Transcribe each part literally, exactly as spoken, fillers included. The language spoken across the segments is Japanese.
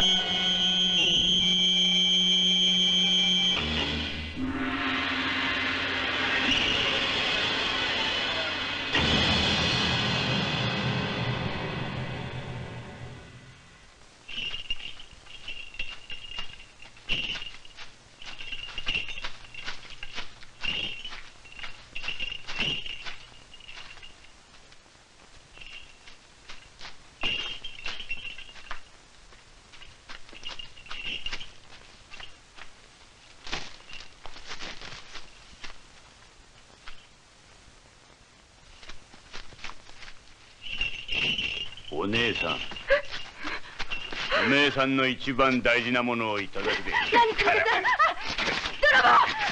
お姉さん、お姉さんの一番大事なものをいただくで。 何するんですか。泥棒。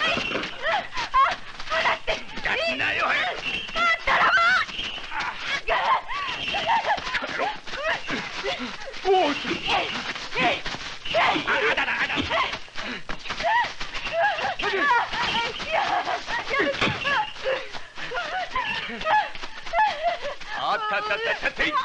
離して。 出しなよ、早く。 泥棒。 おお。あったったったったい。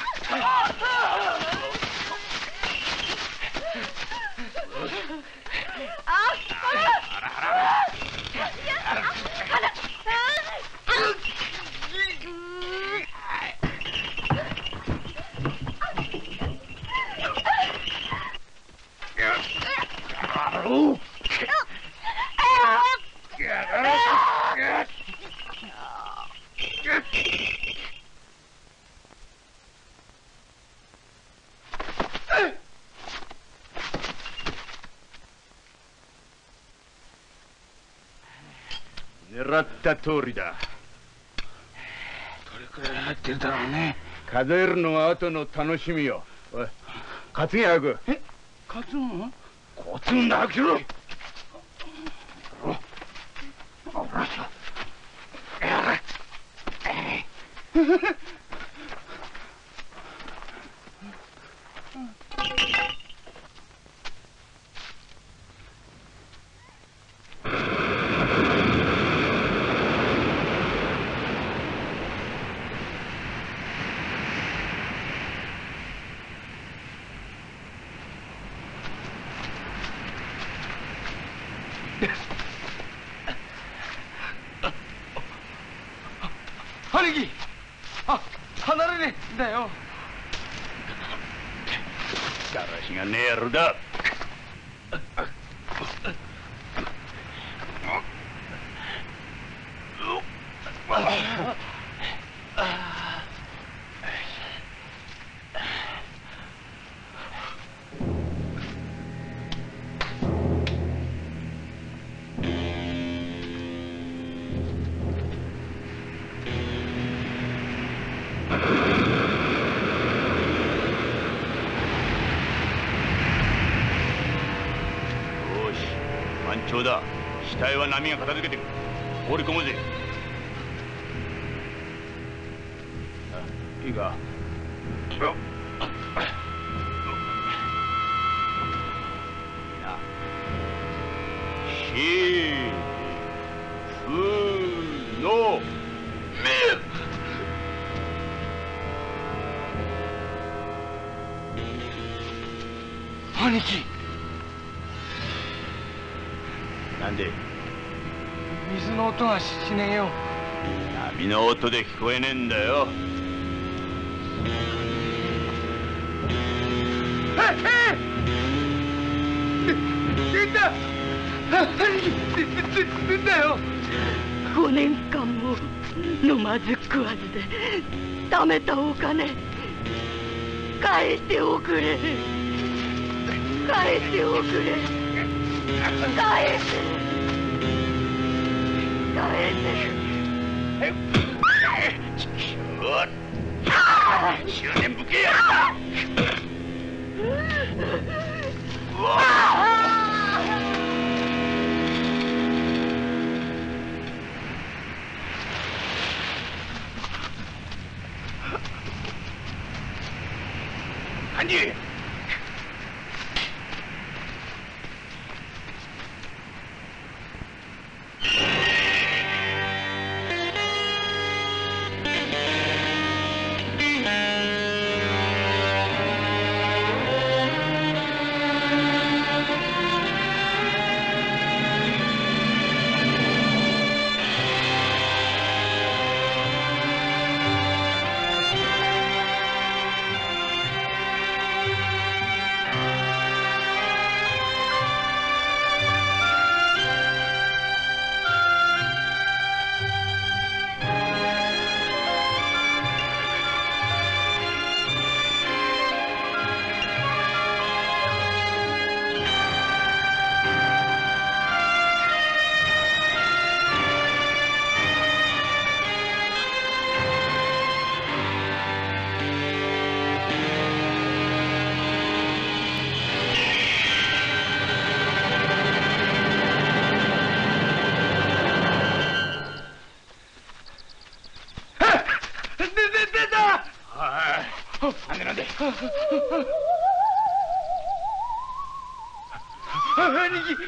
狙った通りだ。 どれくらい入ってるだろうね。 数えるのは後の楽しみよ。おい、担げ早く。 え、担ぐの？ 担ぐんだ、早くしろ。 兄貴、あ、離れねえんだよ。 だらしがねえ野郎だ。満潮だ。死体は波が片付けてる。放り込もうぜ。いいか。しふのみ。 兄貴、 なんで水の音がしねえよ。 波の音で聞こえねえんだよ。 出た。兄貴、出たよ。 五年間も飲まず食わずで貯めたお金返しておくれ。返しておくれ。返せ。返せ。 執念深えやつだ。うわ兄、 なんで兄貴。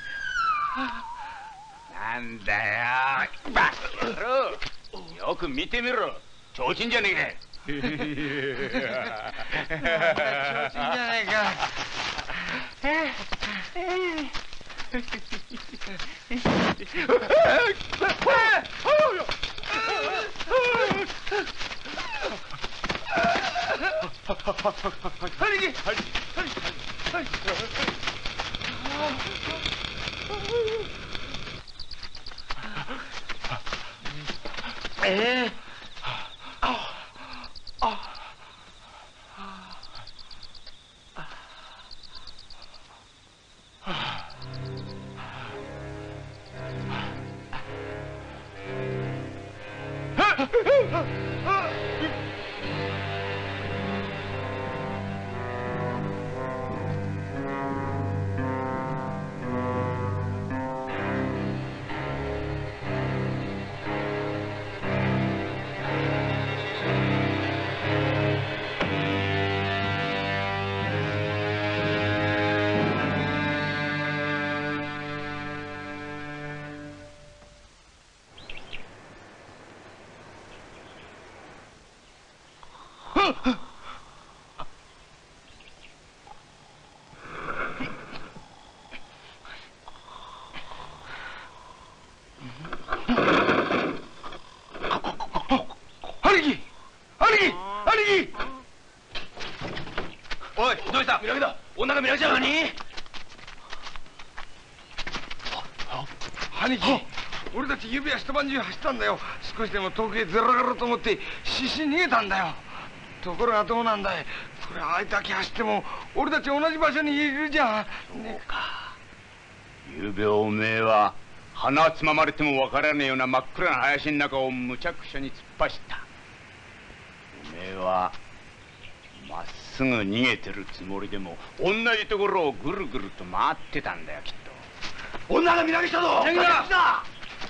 なんだよバカ野郎、よく見てみろ、提灯じゃねえか。 提灯じゃないか。兄貴。ええ。ああ。 おい、どうした？見上げだ。女が見上げじゃ何？ 兄貴、俺たち指は一晩中走ったんだよ。少しでも遠くへずらがろうと思って必死に逃げたんだよ。ところがどうなんだい、これあいだけ走っても俺たち同じ場所にいるじゃん。ね、 か。ゆうべおめえは鼻つままれてもわからねえような真っ暗な林の中をむちゃくちゃに突っ走った。おめえはまっすぐ逃げてるつもりでも同じところをぐるぐると回ってたんだよ、きっと。女が見投げしたぞ。見投げだ。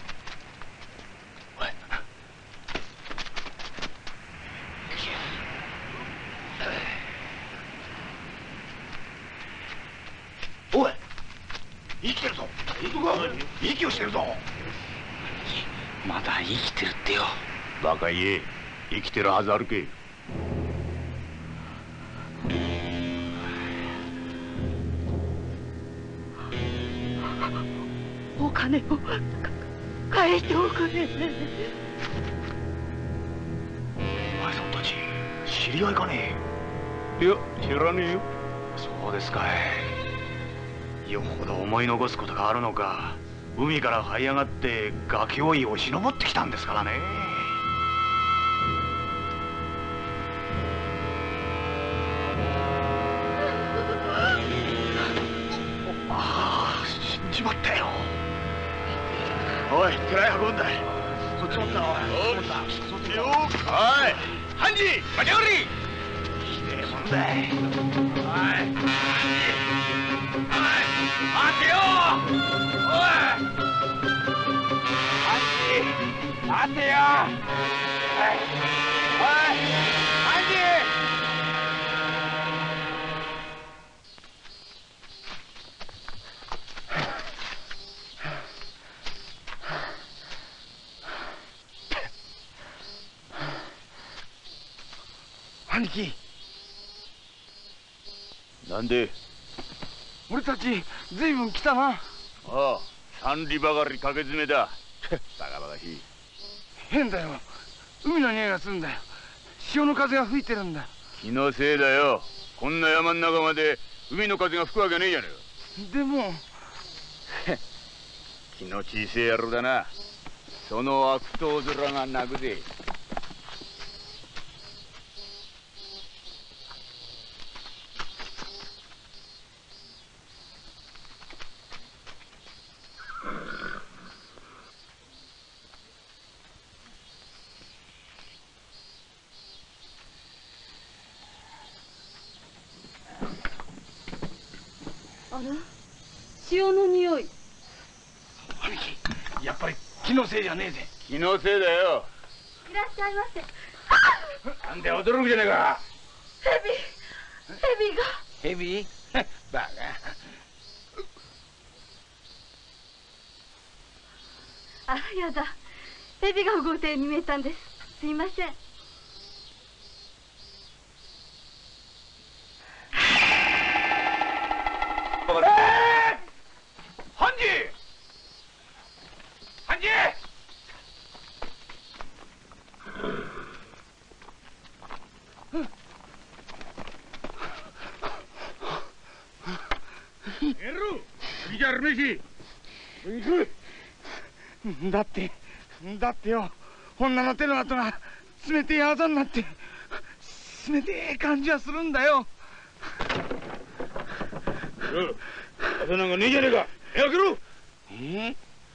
おい、おい、生きてるぞ。息をしてるぞ。 まだ生きてるってよ。 バカ言え、生きてるはずあるけ。 お金をか返しておくれ。 お前さんたち知り合いかねえ？いや、知らねえよ。 そうですかい。よほど思い残すことがあるのか、海から這い上がって崖をよじ登ってきたんですからね。ああ、死んじまったよ。おい、寺へ運んだ。そっち持ったおい。 よし、そっちよ。おい、ハンジ、待ちやがれ。 ひでえもんだい。 おい、ハンジ、おい、待てよ。おい、ハンジ、待てよ。おい、ハンジ。 兄貴、 なんで？ 俺たちずいぶん来たな。 ああ、三里ばかり駆け詰めだ。バカバカしい。 変だよ、海の匂いがするんだよ。潮の風が吹いてるんだ。 気のせいだよ。こんな山の中まで海の風が吹くわけねえじゃねえか。 でも気の小せえ野郎だな。その悪党面が泣くぜ。 あら、潮の匂い。 兄貴、やっぱり気のせいじゃねえぜ。 気のせいだよ。 いらっしゃいませ。 なんで驚くじゃねえか。 蛇が。 蛇バカ。 あ、やだ。蛇が動いたように見えたんです。すいません。 ハンジハンジエロいじゃあるめし行く。だってだってよ、女の手の跡が冷てえあざになって冷てえ感じはするんだよ。あとなんかねえじゃねえか。開けろ。え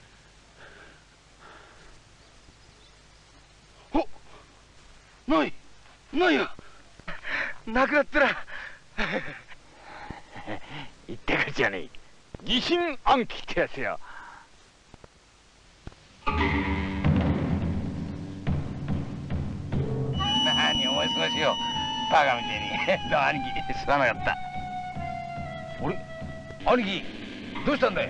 お、ないないや、なくなったら言ってかじゃねえ、疑心暗鬼ってやつよ。何思い過ごしよ、バカみてえに。どう兄貴、すまなかった。あれ兄貴、どうしたんだい。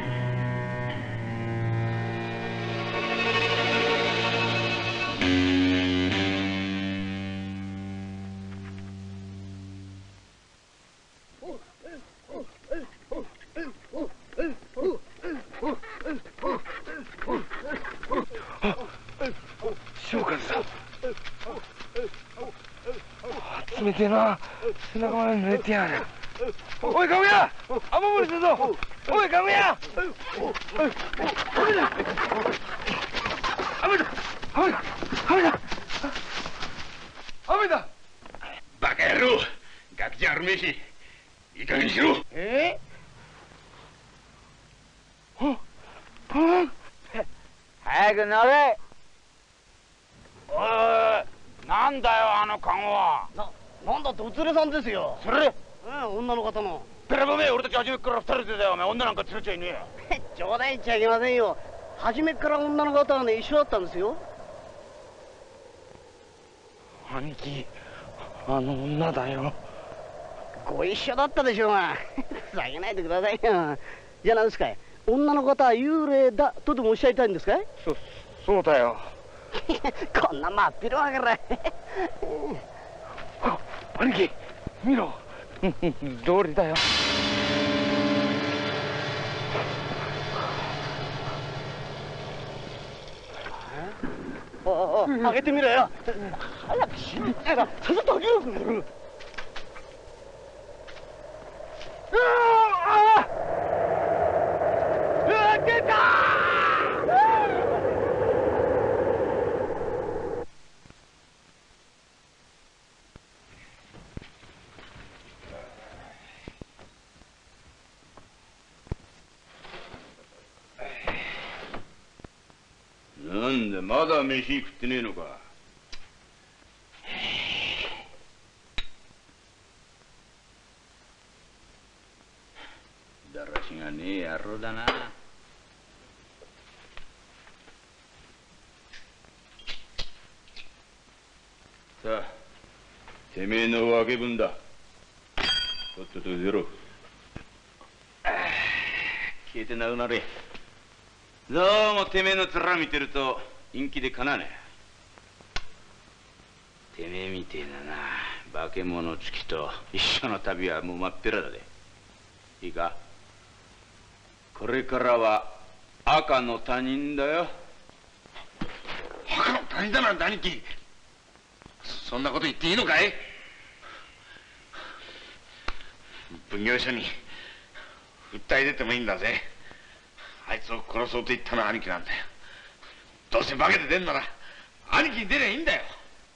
翔かさん、冷てえな、背中まで濡れてやる。おい、かぐや、雨漏りするぞ。おい、かぐや、雨だ、雨だ、雨だ、雨だ、雨だ。バカ野郎、ガキじゃあるめえし、いい加減にしろ。えー、はは早く乗れ。おい、なんだよあのカゴは。 な、なんだってお連れさんですよ。 それうん、女の方の。 べらぼめ、俺たち初めから二人でだよ。お前女なんか連れちゃいねえ。 冗談言っちゃいけませんよ。初めから女の方はね、一緒だったんですよ。 兄貴、あの女だよ。 ご一緒だったでしょうが。ふざけないでくださいよ。じゃあ何ですかい、女の方は幽霊だとでもおっしゃりたいんですかい。 そ、そうだよ。 こんな真っ昼間からあ、兄貴、見ろ。道理だよ。 おおお、開けてみろよ。早くしんねえな、さっさと開けろ。うわあ、出た。 なんだ、まだ飯食ってねえのか。だらしがねえ野郎だな。さあ、てめえの分け分だ。とっとと出ろ。消えてなくなれ。どうもてめえの面見てると陰気でかなわねえ。てめえみてえなな化け物付きと一緒の旅はもう真っ平だで。いいか、これからは赤の他人だよ。 赤の他人だなんて兄貴、そんなこと言っていいのかい。奉行所に訴え出てもいいんだぜ。あいつを殺そうと言ったのは兄貴なんだよ。どうせ化けて出んなら兄貴に出りゃいいんだよ。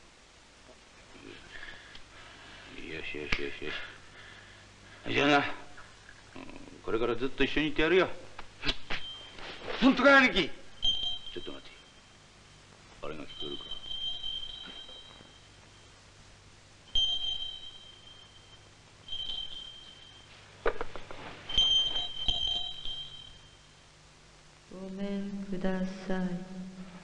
よしよしよしよし。じゃあな、これからずっと一緒にいてやるよ。 本当か兄貴。 ちょっと待って、あれが聞こえるか。 ごめんください。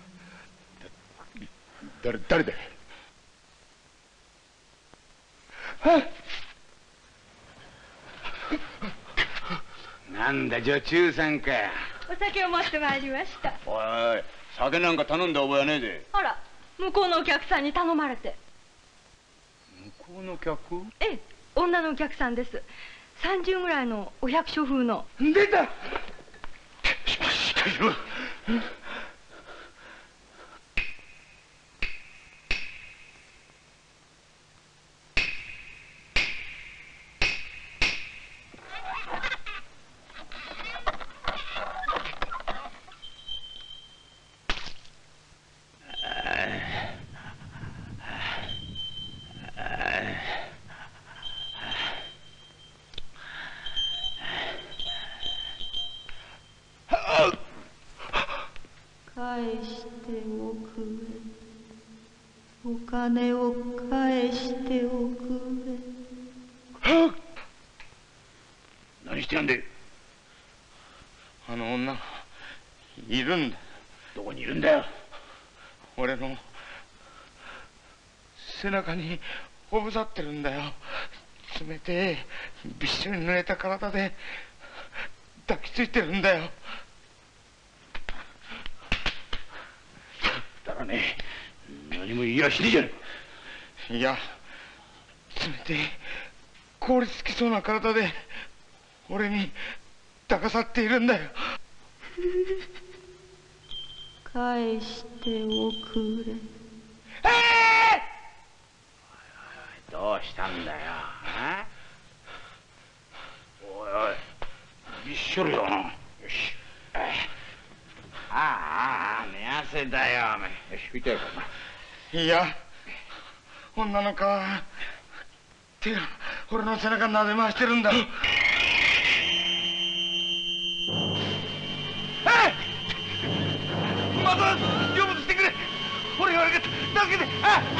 誰誰だい。 なんだ女中さんか。 お酒を持ってまいりました。 おいおい、酒なんか頼んだ覚えはねえで。 あら、向こうのお客さんに頼まれて。 向こうの客？ ええ、女のお客さんです。さんじゅうぐらいのお百姓風の。 出た。 しかし大丈夫。 返しておくれ。お金を返しておくれ。 何してやんで。 あの女いるんだ。 どこにいるんだよ。 俺の背中におぶさってるんだよ。冷てえびっしょり濡れた体で抱きついてるんだよ。 だらねえ、何も言いやしねえじゃねいや冷てえ凍りつきそうな体で俺に抱かさっているんだよ。 返しておくれ。 どうしたんだよ。おいおい、びっしょりだな。よし。ああああ、寝汗だよ。よし、痛いかな。 いや女の顔手が俺の背中撫で回してるんだ。また成仏してくれ。俺が悪かった。助けて。ああ助けてくれ。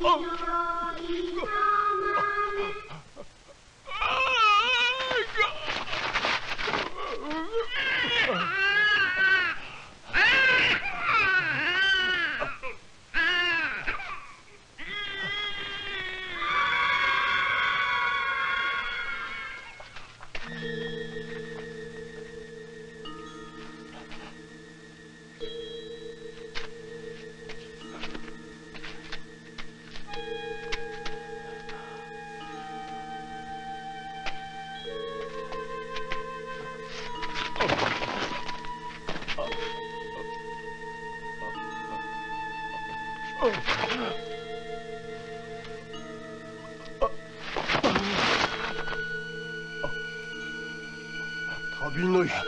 旅の人、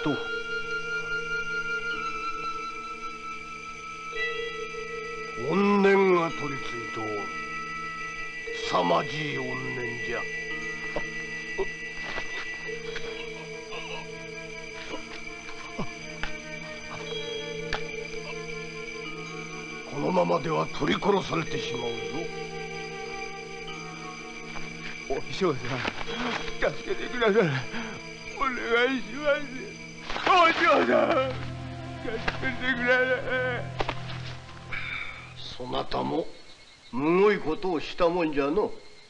怨念が取り付いておる。凄まじい怨念じゃ。このままでは取り殺されてしまうぞ。 お師匠さん、助けてください。お願いします。お師匠さん、助けてください。 そなたもむごいことをしたもんじゃの。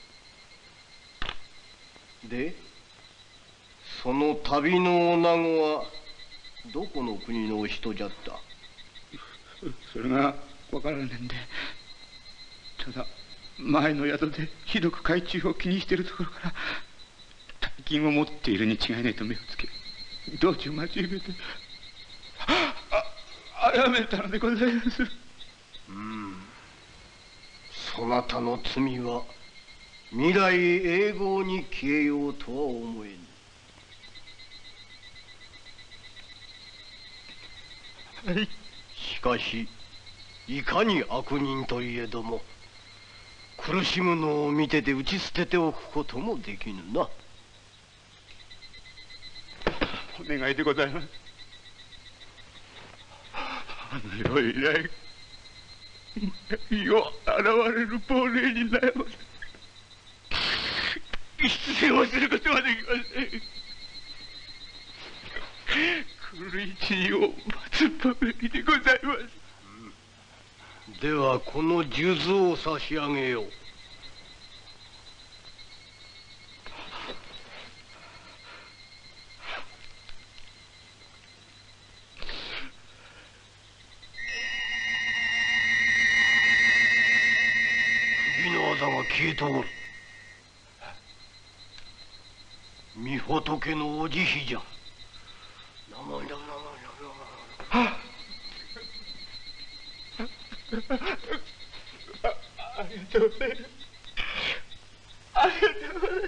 で、その旅の女子はどこの国のお人じゃった？ それがわからねえんで、ただ前の宿でひどく海中を気にしているところから大金を持っているに違いないと目をつけ、道中待ち受けてああやめたのでございます。 うん、そなたの罪は未来永劫に消えようとは思えぬ。 はい。 しかしいかに悪人といえども苦しむのを見てて打ち捨てておくこともできぬな。 お願いでございます。あの世以来世現れる亡霊に悩ませ出世をすることはできません。来る一日を待つばかりでございます。 うん、ではこの数珠を差し上げよう。首のあざが消えておる。御仏のお慈悲じゃ。生身だ。 ありがとうございます。ありがとうございます。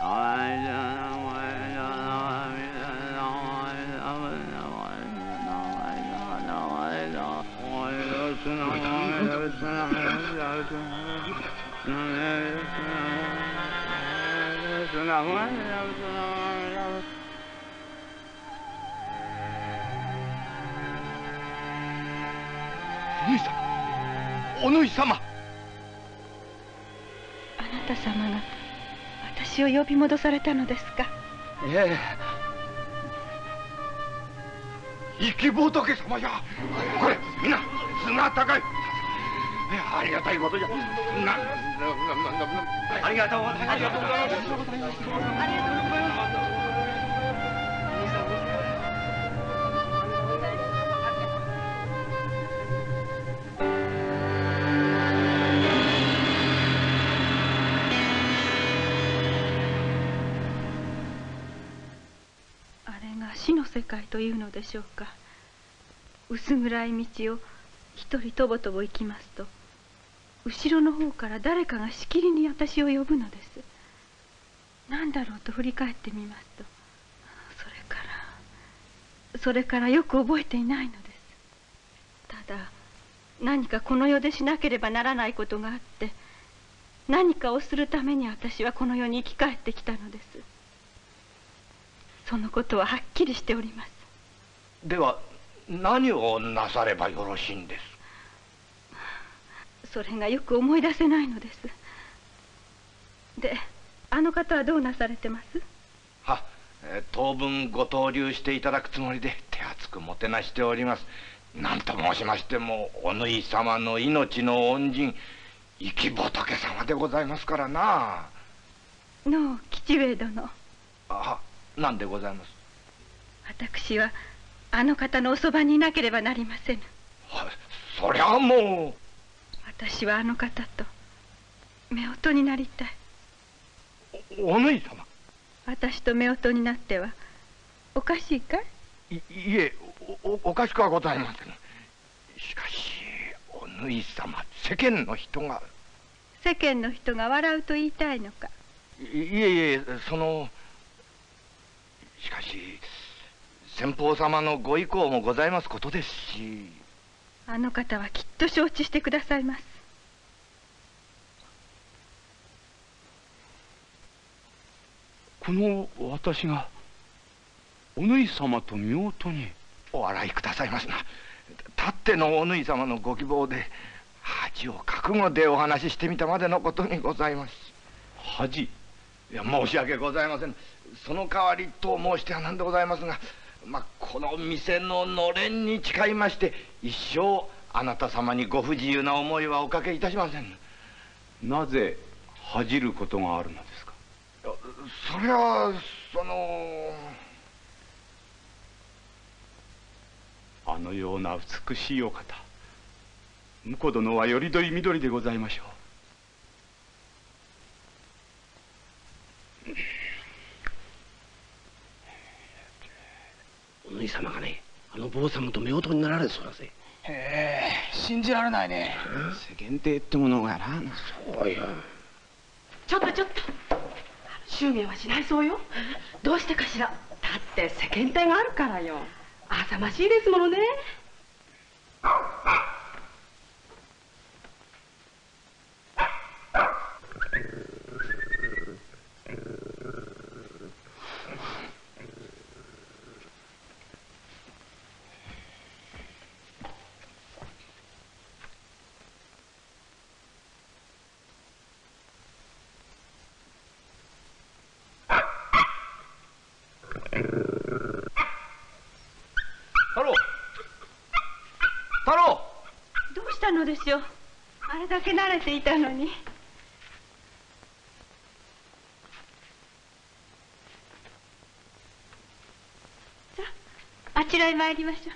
お主様。 あなた様が私を呼び戻されたのですか？ ええ。生き仏様や。これみんな砂高い。ありがたいことじゃ。な、ありがとうございます。ありがとうございます。ありがとうございます。 あれが死の世界というのでしょうか。薄暗い道を一人とぼとぼ行きますと、後ろの方から誰かがしきりに私を呼ぶのです。何だろうと振り返ってみますと、それからそれからよく覚えていないのです。ただ何かこの世でしなければならないことがあって、何かをするために私はこの世に生き返ってきたのです。そのことははっきりしております。 では何をなさればよろしいんです？ それがよく思い出せないのです。で、あの方はどうなされてます？ は、えー、当分ご逗留していただくつもりで手厚くもてなしております。何と申しましてもお縫様の命の恩人、 生き仏様でございますからな。 のう吉兵衛殿。 あ、なんでございます。 私はあの方のおそばにいなければなりませぬ。 はそりゃもう。 私はあの方と夫婦になりたい。 お、お縫い様。 私と夫婦になってはおかしいかい？い、 いえ、お、おかしくはございません。しかしお縫い様、世間の人が。 世間の人が笑うと言いたいのか？ いえいえ、そのしかし先方様のご意向もございますことですし。 あの方はきっと承知してくださいます。 この私がお縫い様と夫婦に。 お笑いくださいますな。たってのお縫い様のご希望で恥を覚悟でお話ししてみたまでのことにございます。 恥？ いや、申し訳ございません。その代わりと申してはなんでございますが、まあ、この店ののれんに誓いまして一生あなた様にご不自由な思いはおかけいたしません。 なぜ恥じることがあるのですか？ それはそのあのような美しいお方、婿殿はよりどりみどりでございましょう。お縫い様がね、あの坊様と夫婦になられるそうだぜ。 へえ、信じられないね。 世間体ってものがな。 そうよ。 ちょっとちょっと、祝言はしないそうよ。どうしてかしら。だって世間体があるからよ。浅ましいですものね。 太郎、太郎。 どうしたのでしょう。あれだけ慣れていたのに。さあ、あちらへ参りましょう。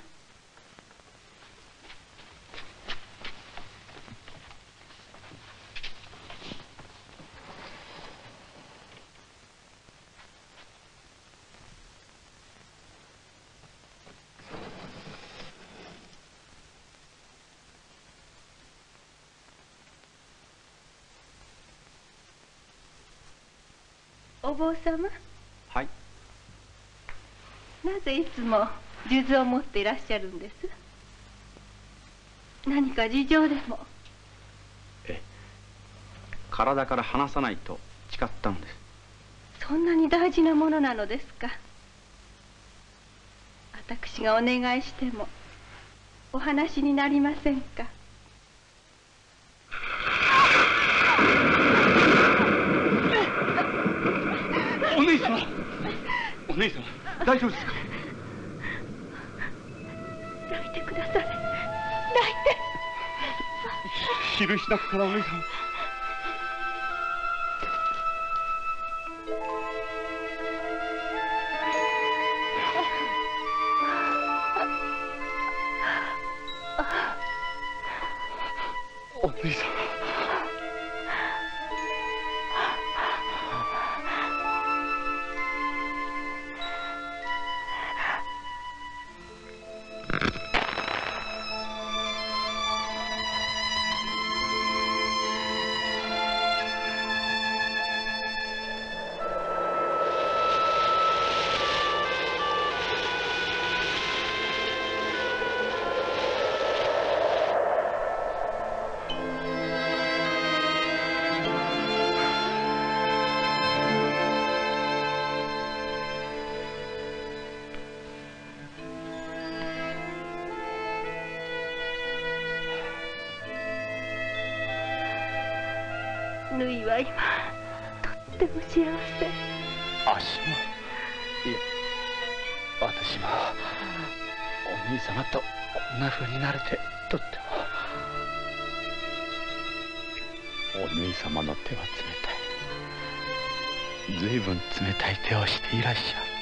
お坊様。 はい。 なぜいつも数珠を持っていらっしゃるんです？何か事情でも？ ええ、体から離さないと誓ったのです。 そんなに大事なものなのですか？私がお願いしてもお話になりませんか？ お姉様、お姉様、大丈夫ですか？ 抱いてください。抱いて。 印なくからお姉様。お姉様。 ぬいは今とっても幸せ。 あっしも、いや、私もお兄様とこんな風になれてとっても。 お縫様の手は冷たい。ずいぶん冷たい手をしていらっしゃる。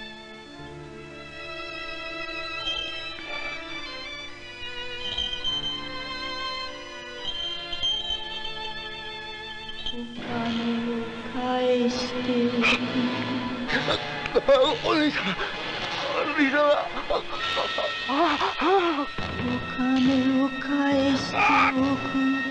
お金を返してお縫様、お縫様、 お金を返しておくれ。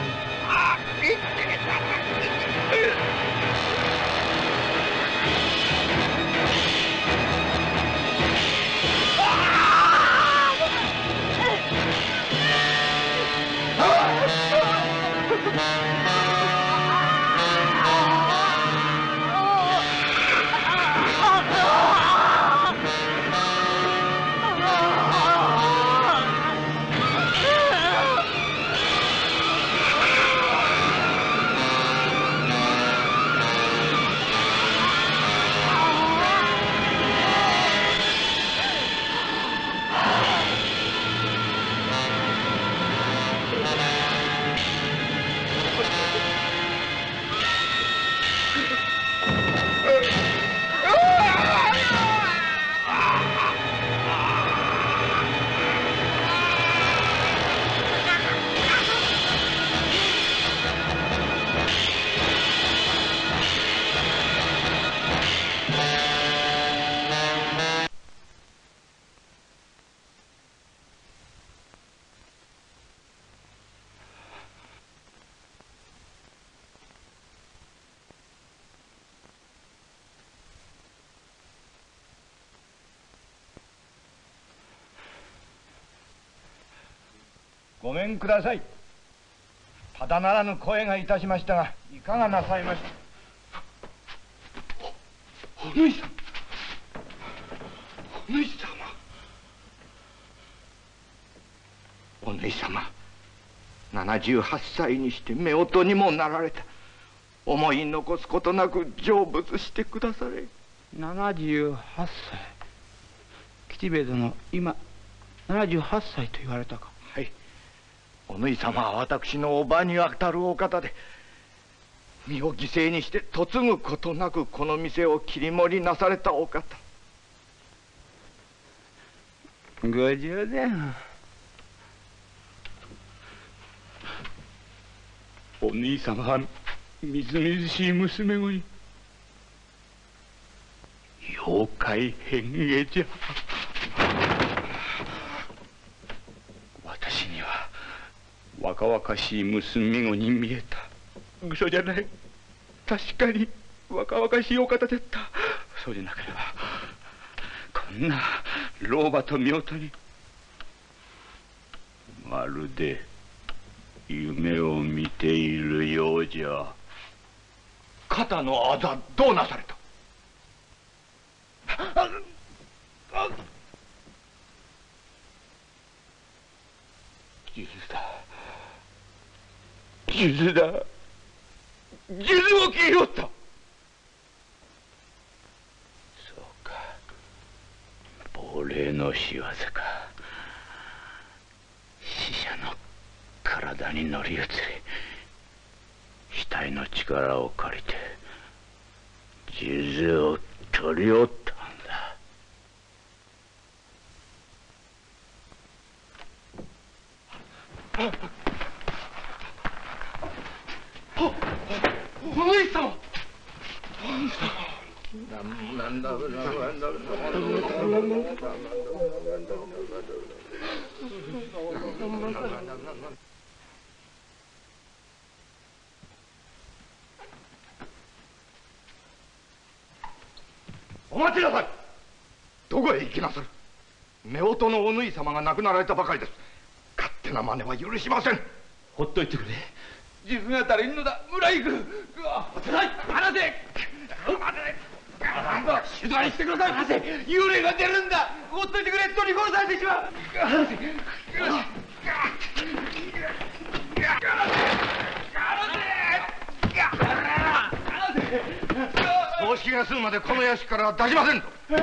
ごめんください。ただならぬ声がいたしましたが、いかがなさいました。お縫様、お縫様、お縫様、ななじゅうはっさいにして夫婦にもなられた。思い残すことなく成仏してくだされ。 ななじゅうはっさい。吉兵衛殿、今ななじゅうはっさいと言われたか。 はい。お縫様は私のおばにあたるお方で、身を犠牲にして嫁ぐことなくこの店を切り盛りなされたお方。 ご冗談。お兄様はみずみずしい娘子に妖怪変化じゃ。私には若々しい娘子に見えた。嘘じゃない。確かに若々しいお方だった。そうでなければこんな老婆と夫婦に。まるで夢を見ているようじゃ。 肩のあざどうなされた。 数珠だ、数珠だ、数珠を切りおった。そうか、亡霊の仕業か。死者の体に乗り移り額の力を借りて数珠を取りおったんだ。 お縫様、なんだお待ちなさい。どこへ行きなさる。夫婦のお縫様が亡くなられたばかりです。勝手な真似は許しません。 ほっといてくれ。数珠が足りんのだ。村井君、待てない。離せ。静かにしてください。離せ。幽霊が出るんだ。ほっといてくれ。取り殺されてしまう。離せ。 葬式が済むまでこの屋敷からは出しませんぞ。 出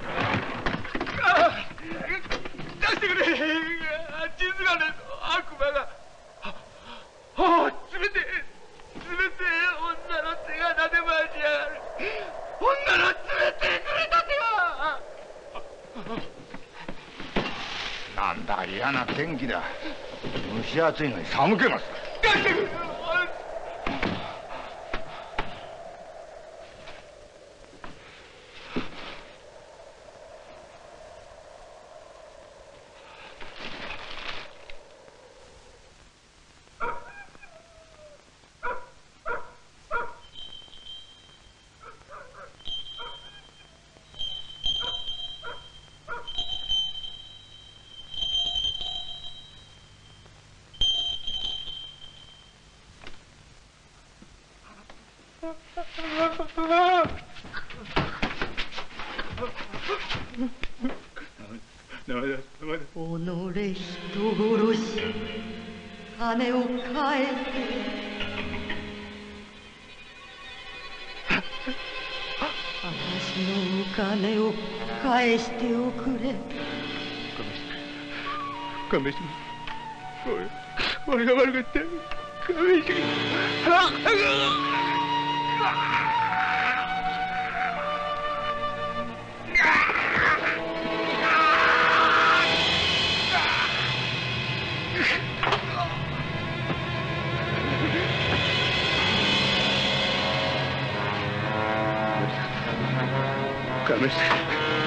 してくれ。数珠がね、悪魔が。ああ、冷てえ、 女の連れてくれたては。 なんだ嫌な天気だ。蒸し暑いのに寒気ます。 己人殺し金を返せ。私のお金を返しておくれ。 勘弁して俺俺が悪かった。勘弁してくれ。勘弁して。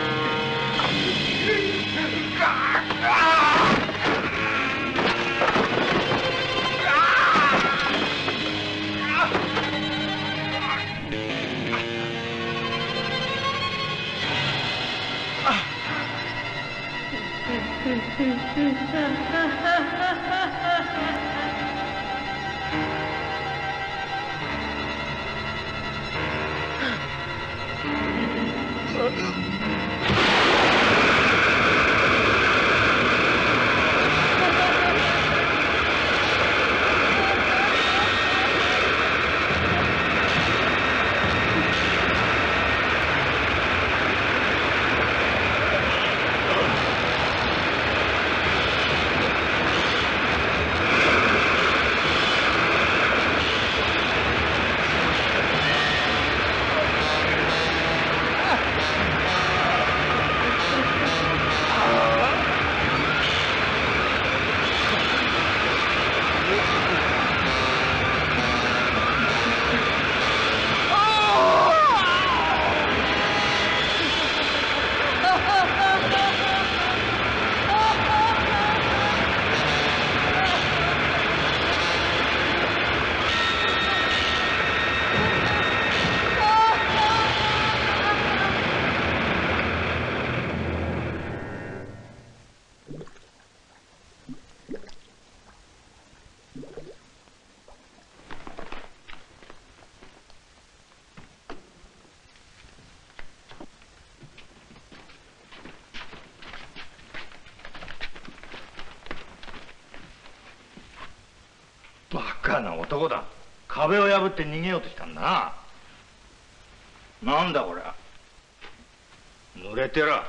バカな男だ。壁を破って逃げようとしたんだな。なんだこれは。濡れてら。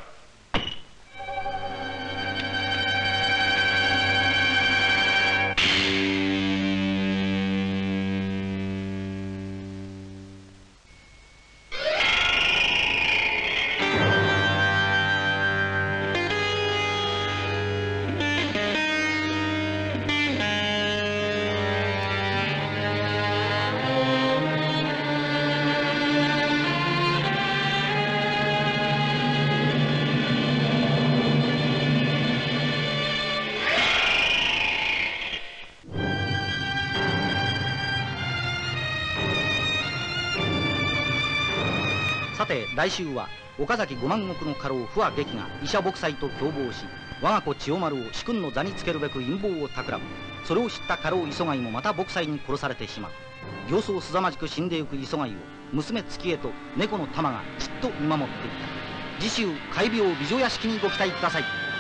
さて来週は岡崎五万石の家老不破撃が医者卜斎と共謀し我が子千代丸を主君の座につけるべく陰謀を企む。それを知った家老磯貝もまた卜斎に殺されてしまう。形相すざまじく死んでゆく磯貝を娘月江と猫の玉がじっと見守っていた。次週怪病美女屋敷にご期待ください。